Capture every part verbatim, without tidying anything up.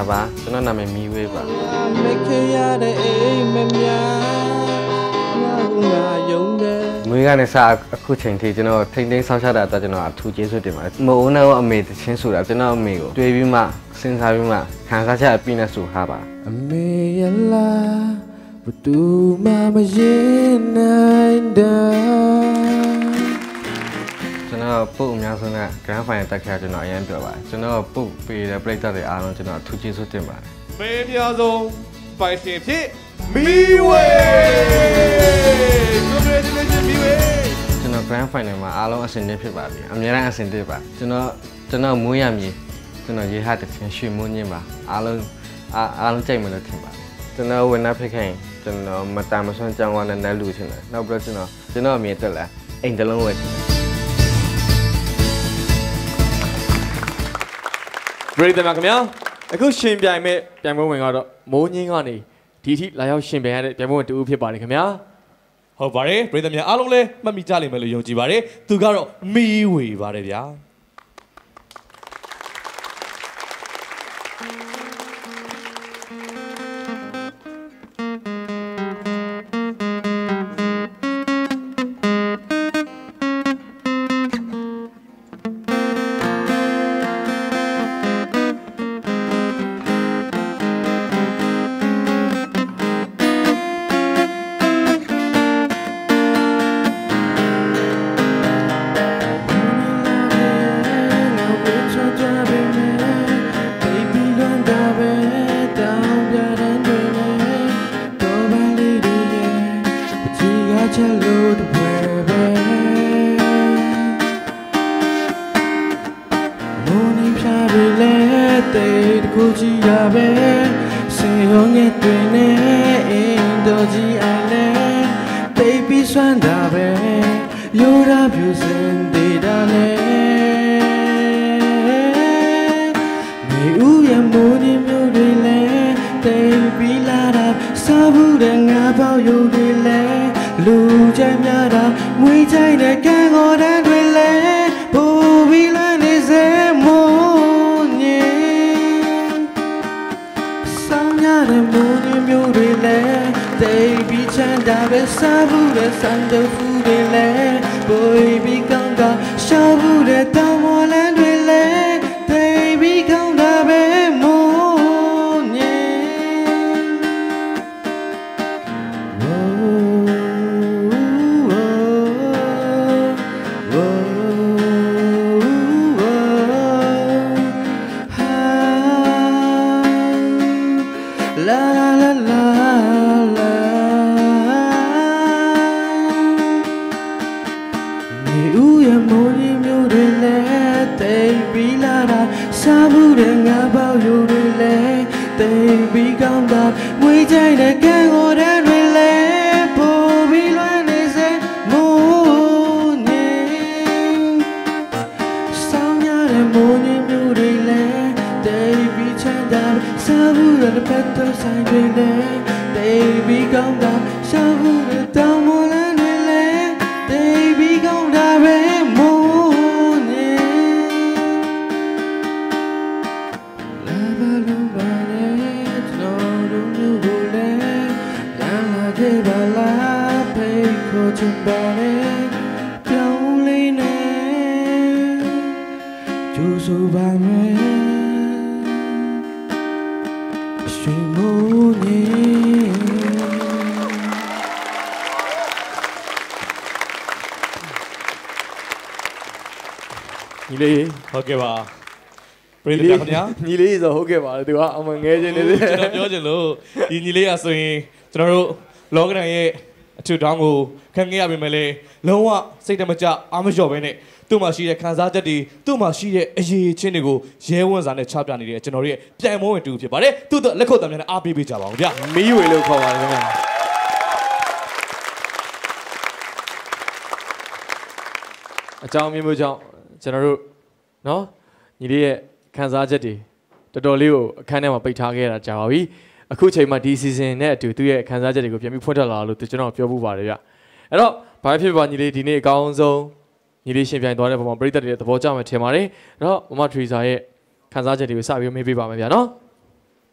ပါကျွန်တော်နာမည်မီဝေးပါမွေးကနေစအခုချိန်ထိကျွန်တော်ထိမ့်သိမ်းဆောက်ရှောက်တာတော့ကျွန်တော်အထူးကျေးဇူးတင်ပါတယ်မအိုးနဲ့အမေတချင်းဆိုတာကျွန်တော်အမေကိုတွေ့ပြီးမှစဉ်းစားပြီးမှခံစားချက်ပြီးနေဆိုထားပါအမေရလားဘသူမှမရင်နိုင်တယ်ကျွန်တော်ပုတ်အများဆုံးက Grand Final တက်ခဲ့ကျွန်တော်အရင်ပြောပါတယ်ကျွန်တော်ပုတ်ပေးတဲ့ပြည်သက်တွေအားလုံးကျွန်တော်အထူးကျေးဇူးတင်ပါတယ်ပေးပြဆုံးပိုင်ရှင်ဖြစ်မီဝေး Congratulations မီဝေးကျွန်တော် Grand Final မှာအားလုံးအဆင်သင့်ဖြစ်ပါပြီအများအားအဆင်သင့်ပါကျွန်တော်ကျွန်တော်မွေးရမည်ကျွန်တော်ရေးဟာတစ်ချင်းရွှေမွေးညင်းပါအားလုံးအားလုံးကြိုက်မယ်လို့ထင်ပါတယ်ကျွန်တော်ဝင်နှဖြစ်ခင်ကျွန်တော်မတမ်းမဆွမ်းကြောင်းဝါနဲ့နဲ့လူချင်တယ်နောက်ပြီးတော့ကျွန်တော်ကျွန်တော်အမြင်တက်လာအိမ်တလုံးဝယ်ပြည်သူများခင်ဗျာအခုရှင်ပြိုင်မဲ့ပြိုင်ပွဲဝင်ကတော့မိုးညင်းကနေဒီထိလာရောက်ရှင်ပြိုင်ရတဲ့ပြိုင်ပွဲဝင်တူဦးဖြစ်ပါတယ်ခင်ဗျာဟုတ်ပါတယ်ပြည်သူများအားလုံးလည်းမှတ်မိကြလိမ့်မယ်လို့ယုံကြည်ပါတယ်သူကတော့မီးဝေပါတယ်ဗျာညီလေးဟုတ်ကဲ့ပါပြည်သူခင်ဗျာညီလေးဆိုဟုတ်ကဲ့ပါသူကအမငဲချင်းနေသေးတယ်ကျွန်တော်ပြောချင်လို့ဒီညီလေးကဆိုရင်ကျွန်တော်တို့လောကဒဏ်ရဲ့အထူတောင်းကိုခံခဲ့ရပေမဲ့လည်းလုံးဝစိတ်တမကြအားမလျော့ပဲနဲ့သူ့မှာရှိတဲ့ခံစားချက်တွေသူ့မှာရှိတဲ့အရေးချင်းတွေကိုရဲဝံ့စာနဲ့ချပြနေတဲ့ကျွန်တော်တို့ရဲ့ပြိုင်ပွဲဝင်တူဖြစ်ပါတယ်သူ့တော့လက်ခုပ်တံများနဲ့အားပေးပေးကြပါဦးဗျာမီးဝေလို့ခေါ်ပါတယ်ခင်ဗျာအကြောင်းမျိုးမျိုးကြောင့်ကျွန်တော်တို့နော်ညီလေးရဲ့ခံစားချက်တွေတော်တော်လေးကိုအခန်းထဲမှာပိတ်ထားခဲ့တာကြာပါပြီအခုချိန်မှာဒီ season နဲ့အတူသူ့ရဲ့ခံစားချက်တွေကိုပြန်ပြီးဖွင့်ထွက်လာလို့သူကျွန်တော်ပြောဖို့ပါတယ်ဗျအဲ့တော့ဘာဖြစ်ပါညီလေးဒီနေ့အကောင်းဆုံးညီလေးရှင်ပြိုင်သွားတဲ့ပုံမှာပရိသတ်တွေသဘောကျမှထင်ပါတယ်အဲ့တော့မမထရီစာရဲ့ခံစားချက်တွေကိုစပြီးမေးပေးပါမယ်ဗျာနော်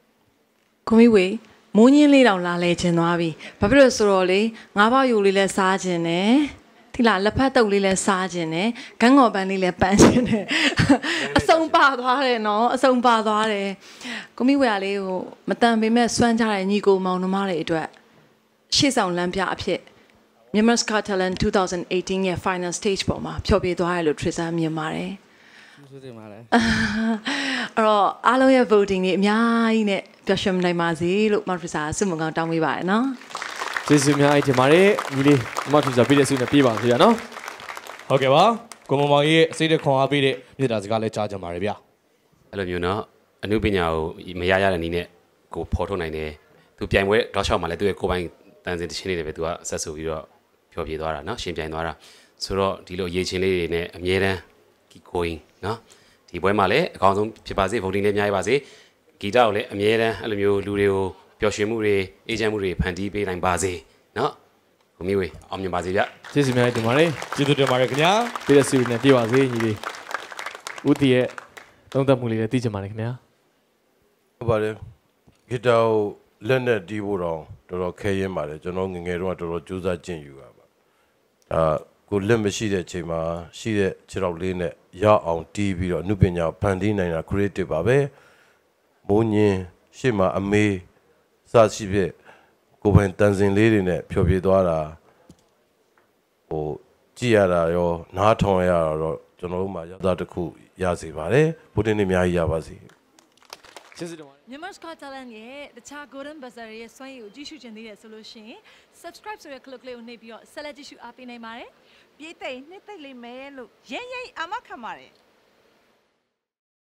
ကိုမီဝေမိုးညင်းလေးတောင်လာလဲခြင်းသွားပြီဘာဖြစ်လို့ဆိုတော့လေငါးပေါက်ယူလေးလဲစားခြင်းနဲ့ဒီလားလက်ဖက်တုပ်လေးလဲစားခြင်းနဲ့ဂန်းငေါ်ပန်းလေးလဲပန်းခြင်းနဲ့အစုံပါသွားတယ်နော်အစုံပါသွားတယ်ကိုမီဝေကလေးကိုမတန်ပေမဲ့စွမ်းကြတဲ့ညီကိုမောင်နှမတွေအတွက်ရှေ့ဆောင်လမ်းပြအဖြစ်Myanmar's Got Talent twenty eighteenရဲ့ final stage ပေါ်မှာဖျော်ဖြေသွားရလို့ Trisha မြင်ပါတယ်ဆိုတင်ပါတယ်အဲ့တော့အားလုံးရဲ့ voting တွေအများကြီးနဲ့ပျော်ရွှင်နိုင်ပါစေလို့ Trisha ဆုမွန်ကောင်းတောင်းပေးပါတယ်နော်ကျေးဇူးအများကြီးတင်ပါတယ်ညီလေး Trisha ပြည့်တဲ့ဆုနဲ့ပြေးပါစေရနော်ဟုတ်ကဲ့ပါကိုမောင်မောင်ကြီးရဲ့အစိတ်တခွန်အားပေးတဲ့မြေတာစကားလည်းကြားကြပါတယ်ဗျအဲ့လိုမျိုးနော်အမှုပညာကိုမရရတဲ့နည်းနဲ့ကိုဖော်ထုတ်နိုင်တယ်သူပြိုင်ပွဲတော့ရှောက်မှာလည်းသူရဲ့ကိုယ်ပိုင်တန်စင်တချင်းလေးတွေပဲသူကဆက်ဆိုပြီးတော့ဖျော်ဖြေသွားတာနော်ရှင်ပြိုင်သွားတာဆိုတော့ဒီလိုရေချင်းလေးတွေနဲ့အမြဲတမ်း keep going နော်ဒီပွဲမှာလည်းအကောင်းဆုံးဖြစ်ပါစေ voting လေးများရပါစေဂီတကိုလည်းအမြဲတမ်းအဲ့လိုမျိုးလူတွေကိုပျော်ရွှင်မှုတွေအေးချမ်းမှုတွေဖန်တီးပေးနိုင်ပါစေနော်ကိုမီဝေအောင်မြင်ပါစေဗျကျေးဇူးများတင်ပါတယ်ကျေးဇူးတင်ပါတယ်ခင်ဗျာပြည့်တဲ့စီရီနဲ့ပြပါစေညီလေးဦးတီရဲ့သုံးသပ်မှုလေးလည်းသိချင်ပါတယ်ခင်ဗျာဟုတ်ပါတယ်ဂီတကိုလက်နဲ့တီးဖို့တော့တော်တော်ခဲရင်ပါတယ်ကျွန်တော်ငငယ်တော့တော်တော်ကြိုးစားကျင့်ယူတာပါဒါကိုလက်မရှိတဲ့အချိန်မှာရှိတဲ့ခြေထောက်လေးနဲ့ရအောင်တီးပြီးတော့အနုပညာဖန်တီးနိုင်တာ creative ပါပဲမိုးညင်းရှေ့မှာအမေးစရှိဖြစ်ကိုပိုင်တန်စင်လေးတွေနဲ့ဖျော်ဖြေသွားတာဟိုကြည့်ရတာရောနားထောင်ရတာတော့ကျွန်တော်တို့မှာရတာတစ်ခုရစေပါတယ်ဘုရင်တွေအများကြီးရပါစေကျေးဇူးတင်ပါတယ် Myanmar's Got Talent ရဲ့တခြား Golden Buzzer ရဲ့စွမ်းရည်ကိုကြည့်ရှုချင်သေးတယ်ဆိုလို့ရှိရင် subscribe ဆိုတဲ့ click လေးကိုနှိပ်ပြီးတော့ဆက်လက်ကြည့်ရှုအားပေးနိုင်ပါတယ်ပြေးသိမ့်နှစ်သိမ့်လေးမဲလို့ရဲရဲအာမခံပါတယ်